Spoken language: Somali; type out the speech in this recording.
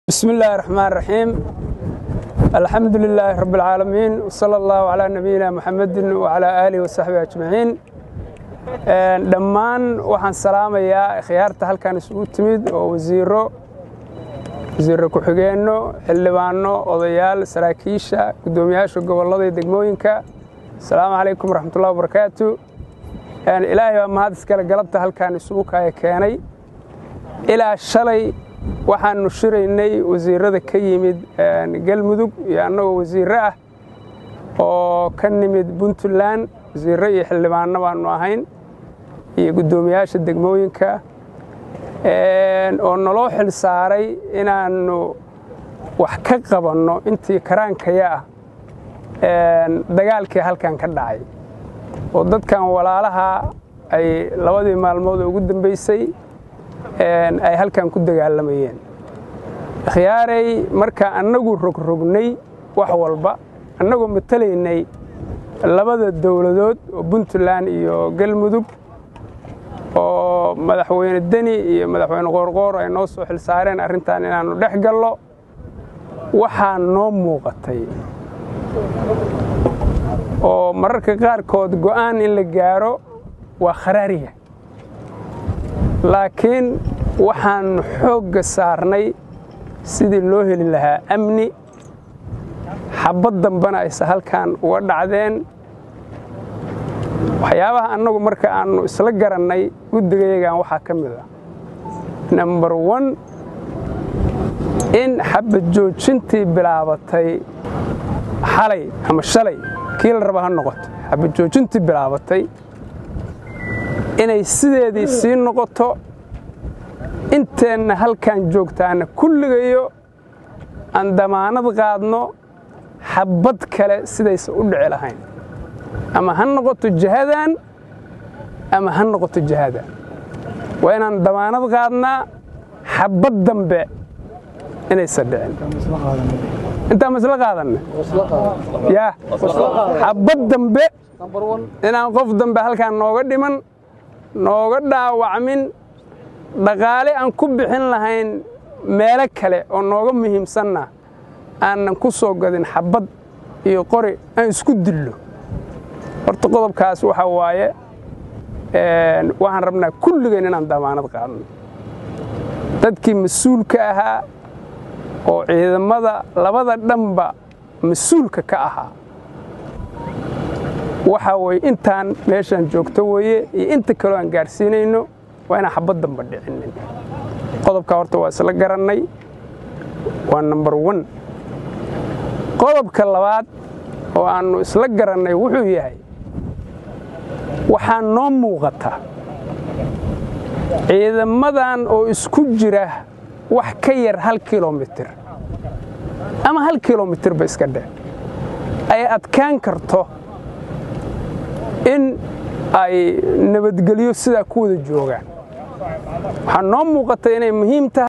بسم الله الرحمن الرحيم الحمد لله رب العالمين وصلى الله على نبينا محمد وعلى آله وصحبه أجمعين دمان waxaan salaamayaa khiyaarta halkan isugu timid oo wasiiro ku-xigeenno xildhibaano odayaal saraakiisha gudoomiyaasha gobolada iyo degmooyinka assalaamu calaykum waraxmatullaahi wabarakaatu ilaahay baa mahad iskale galabta halkan isugu keenay ilaa shalay waxaanu shiraynay wasiirada ka yimid galmudug iyo annagoo wasiiro ah oo ka nimid Puntland wasiiro iyo xildhibaano baanu ahayn iyo gudoomiyaasha degmooyinka oo naloo xil saaray inaanu wax ka qabanno intii karaankaya ah dagaalkii halkan ka dhacay oo dadkan walaalaha ay labadii maalmood ugu dambeysay ay halkan ku dagaalamayeen khiyaaray marka annagu rogrognay wax walba annagoo matalaynay labada dawladood oo Puntland iyo Galmudug oo madaxweyne Deni iyo madaxweyne Qoorqoor ay noo soo xil saareen arrintan inaanu dhex gallo waxaa noo muuqatay oo mararka qaarkood go'aan in la gaaro waa kharaariya laakiin waxaan xoogga saarnay sidii loo heli lahaa amni xabad dambana aysa halkan uga dhacdeen waxyaabaha annagu marka aanu isla garannay guddigayagan waxaa ka mid ah number 1 in xabad joojintii bilaabatay xalay ama shalay kii la raba ha noqoto xabad joojintii bilaabatay inay sideedii sii noqoto inteenna halkan joogtaana kulligayo aan damaanad qaadno xabad kale sidaysa u dhici lahayn ama ha noqoto jihadan ama ha noqoto jihada waa inaan damaanad qaadnaa xabad dambe inaysa dhicin intaan masla qaadanna yaa xabad dambe inaan qof dambe halkan nooga dhiman nooga dhaawacmin dhaqaale aan ku bixin lahayn meelo kale oo nooga muhiimsanna aanan ku soo gadin xabad iyo qori aan isku dillo horta qodobkaas waxa waaye waxaan rabnaa kulligeen inaan damaanad qaadno dadkii mas-uulka ahaa oo ciidamada labada dhanba mas-uulka ka ahaa waxa weeye intaan meeshaan joogto weeye iyo inta kaloo aan gaarsiinayno waa inaan xabad damba dhicinin qodobka horta waa isla garannay waa number 1 qodobka labaad oo aanu isla garannay wuxuu yahay waxaa noo muuqata ciidamadan oo isku jira wax ka yar 1 kilomitir ama 1 kilomitir ba iska dheh ay adkaan karto in ay nabadgelyo sidaa ku wada joogaan waxaa noo muuqata inay muhiim tahay